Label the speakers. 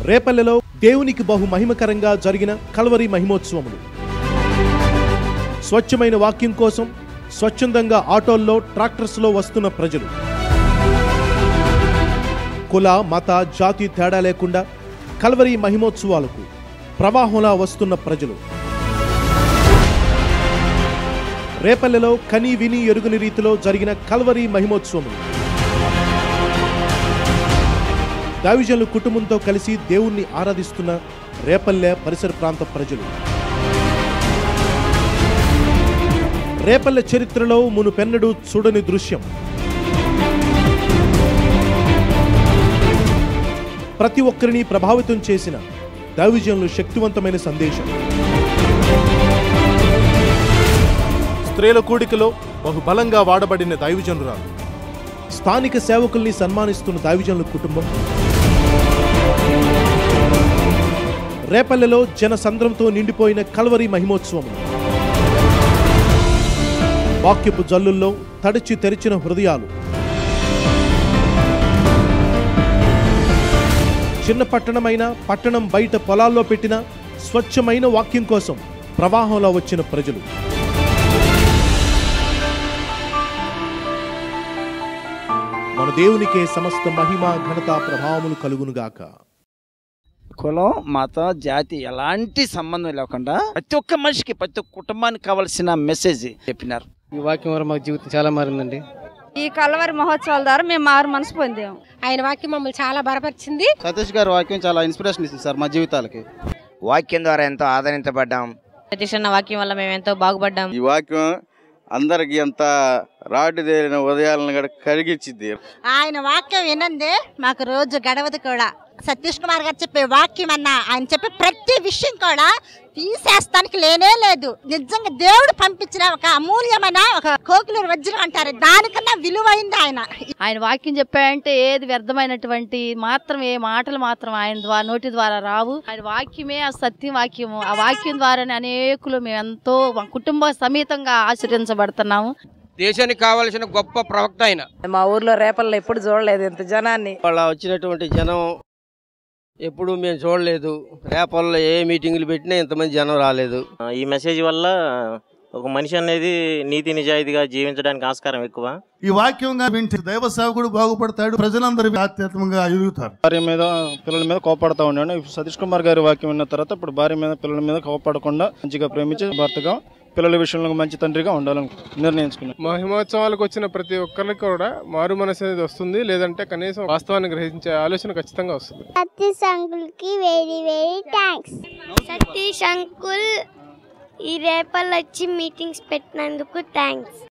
Speaker 1: రేపల్లెలో దేవునికి బహు మహిమకరంగా జరిగిన కల్వరి మహిమోత్సవములు. స్వచ్ఛమైన వాక్యం కోసం స్వచ్ఛందంగా ఆటోల్లో, ట్రాక్టర్స్లో వస్తున్న ప్రజలు. కుల, మత, జాతి తేడా లేకుండా కల్వరి మహిమోత్సవాలకు ప్రవాహంలా వస్తున్న ప్రజలు. రేపల్లెలో కని విని ఎరుగని రీతిలో జరిగిన కల్వరి మహిమోత్సవములు. దైవజనుల కుటుంబంతో కలిసి దేవుణ్ణి ఆరాధిస్తున్న రేపల్లె పరిసర ప్రాంత ప్రజలు. రేపల్లె చరిత్రలో మునుపెన్నడూ చూడని దృశ్యం. ప్రతి ఒక్కరిని ప్రభావితం చేసిన దైవజనుల శక్తివంతమైన సందేశం. స్త్రీల కూడికలో బహుబలంగా వాడబడిన దైవజనురాలు. స్థానిక సేవకుల్ని సన్మానిస్తున్న దైవజనుల కుటుంబం. రేపల్లెలో జనసంద్రంతో నిండిపోయిన కల్వరి మహిమోత్సవం. వాక్యపు జల్లుల్లో తడిచి తెరిచిన హృదయాలు. చిన్న పట్టణమైన పట్టణం బయట పొలాల్లో పెట్టిన స్వచ్ఛమైన వాక్యం కోసం ప్రవాహంలో వచ్చిన ప్రజలు. మన దేవునికే సమస్త మహిమ, ఘనత, ప్రభావములు కలుగునుగాక.
Speaker 2: కులం, మతం, జాతి ఎలాంటి సంబంధం లేకుండా ప్రతి ఒక్క మనిషికి, ప్రతి ఒక్క కుటుంబానికి కావాల్సిన మెసేజ్ చెప్పినారు.
Speaker 3: ఈ వాక్యం వల్ల మాకు జీవితం చాలా మారిందండి.
Speaker 4: ఈ కల్వరి మహోత్సవాల ద్వారా మేము మారు మనసు పొందాము.
Speaker 5: ఆయన వాక్యం మమ్మల్ని చాలా బలపరిచింది.
Speaker 6: సతీష్ గారి వాక్యం చాలా ఇన్స్పిరేషన్ ఇస్తుంది సార్ మా జీవితాలకి.
Speaker 7: వాక్యం ద్వారా ఎంతో ఆదరించబడ్డాం.
Speaker 4: సతీష్ అన్న వాక్యం వల్ల మేము ఎంతో బాగుపడ్డాం.
Speaker 6: ఈ వాక్యం అందరికి ఎంత రాటు తేలిన ఉదయాలను కూడా కరిగించింది.
Speaker 5: ఆయన వాక్యం వినందే మాకు రోజు గడవదు కూడా. సతీష్ కుమార్ గారు చెప్పే వాక్యం అన్నా, ఆయన చెప్పే ప్రతి విషయం కూడా తీసేస్తానికి లేనే లేదు. నిజంగా దేవుడు పంపించిన ఒక అమూల్యమైన ఒక కోకిల వజ్రం అంటారు, దానికన్నా విలువైంది ఆయన.
Speaker 4: ఆయన వాక్యం చెప్పాయంటే ఏది వ్యర్థమైనటువంటి మాత్రం ఏ మాటలు మాత్రం ఆయన నోటి ద్వారా రావు. ఆయన వాక్యమే ఆ సత్యం వాక్యము. ఆ వాక్యం ద్వారానే అనేకులు మేము ఎంతో కుటుంబ సమేతంగా ఆశీర్వదించబడుతున్నాము.
Speaker 8: దేశానికి కావాల్సిన గొప్ప ప్రవక్త ఆయన.
Speaker 4: మా ఊర్లో రేపల్లో ఎప్పుడు చూడలేదు ఇంత జనాన్ని.
Speaker 8: వాళ్ళ వచ్చినటువంటి జనం ఎప్పుడు మేము చూడలేదు. రేపల్లో ఏ మీటింగులు పెట్టినా ఇంతమంది జనం రాలేదు.
Speaker 9: ఈ మెసేజ్ వల్ల ఒక మనిషి అనేది నీతి నిజాయితీగా జీవించడానికి ఆస్కారం ఎక్కువ.
Speaker 10: ఈ వాక్యంగా వింటే దైవ సేవకుడు బాగుపడతాడు, ప్రజలందరూ ఆధ్యాత్మికంగా ఎదుగుతారు.
Speaker 6: భార్య మీద, పిల్లల మీద కోపడతా ఉన్నాడు. సతీష్ కుమార్ గారి వాక్యం విన్న తర్వాత ఇప్పుడు భార్య మీద, పిల్లల మీద కోపడకుండా మంచిగా ప్రేమించి భర్తగా, పిల్లల విషయంలో మంచి తండ్రిగా ఉండాలని నిర్ణయించుకున్నాం.
Speaker 11: మహిమోత్సవాలకు వచ్చిన ప్రతి ఒక్కరికి కూడా మారు మనసు అనేది వస్తుంది, లేదంటే కనీసం వాస్తవాన్ని గ్రహించే ఆలోచన ఖచ్చితంగా వస్తుంది.
Speaker 12: సతీష్ అంకుల్ కి very very thanks. Satish uncle ఈ రేపల్ వచ్చి మీటింగ్స్ పెట్టినందుకు థ్యాంక్స్.